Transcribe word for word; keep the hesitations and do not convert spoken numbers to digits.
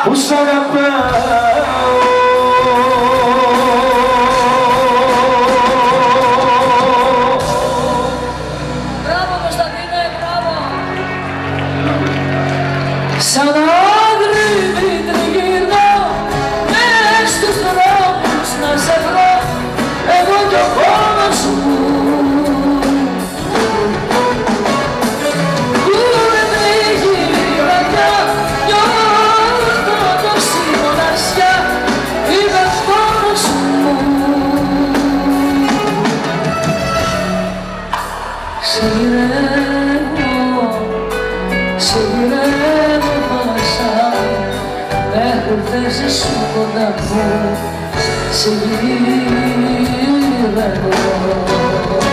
που σ' αγαπάω. Μπράβο Κωνσταντίνε, μπράβο. Σαν άγρυπη τριγυρνώ μες στους δρόμους να σε βρω, εγώ κι ο πόνος μου που με τρέχει η βραδιά, νιώθω τόση μοναξιά, είμαι πόνος μου. Σε γυρεύω, σε γυρεύω μέσα, μέχρι θέσεις σου κοντά μου, σε γυρεύω.